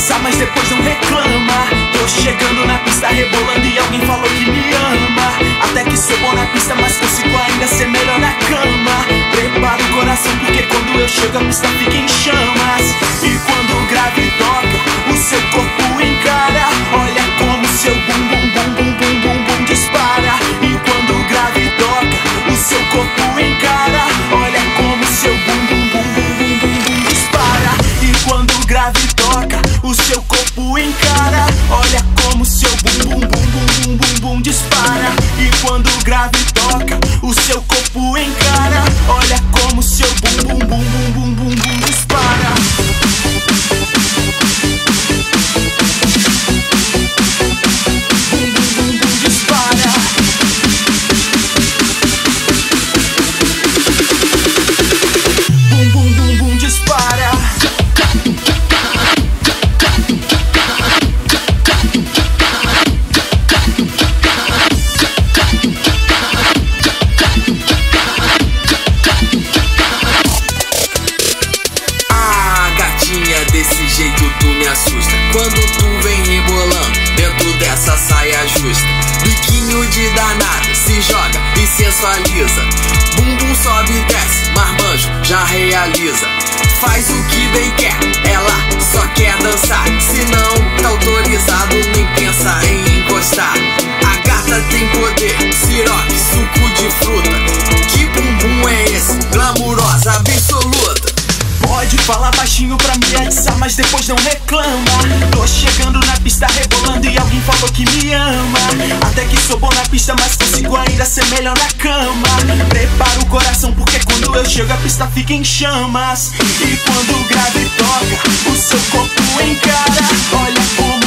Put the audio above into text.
atiçar, mas depois não reclama. Tô chegando na pista rebolando e alguém falou que me ama. Até que sou bom na pista, mas consigo ainda ser melhor na cama. Prepara o coração porque quando eu chego a pista fica em chamas. E quando o grave toca, o seu corpo encara. Olha como seu bum bum bum bum bum bum bum dispara. E quando o grave toca, o seu corpo encara. Olha como seu bum bum bum bum bum bum bum dispara. E quando o grave toca, o seu corpo encara. Olha como seu bum bum bum bum bum bum bum dispara. E quando o grave toca, o seu corpo encara. Olha como seu bum bum bum bum bum bum bum dispara. Bum bum bum bum dispara. Bum bum bum bum dispara. Desse jeito tu me assusta. Quando tu vem rebolando dentro dessa saia justa, biquinho de danado, se joga e sensualiza. Bumbum sobe e desce, marmanjo já realiza. Faz o que bem quer, ela só quer dançar. Se não tá autorizado, nem pensa em encostar. A gata tem poder, siroque, suco de fruta. Que bumbum é esse? Glamurosa, absoluta. Pode falar baixinho pra me atiçar, mas depois não reclama. Tô chegando na pista rebolando e alguém falou que me ama. Até que sou bom na pista, mas consigo ainda ser melhor na cama. Prepara o coração porque quando eu chego a pista fica em chamas. E quando o grave toca, o seu corpo encara. Olha como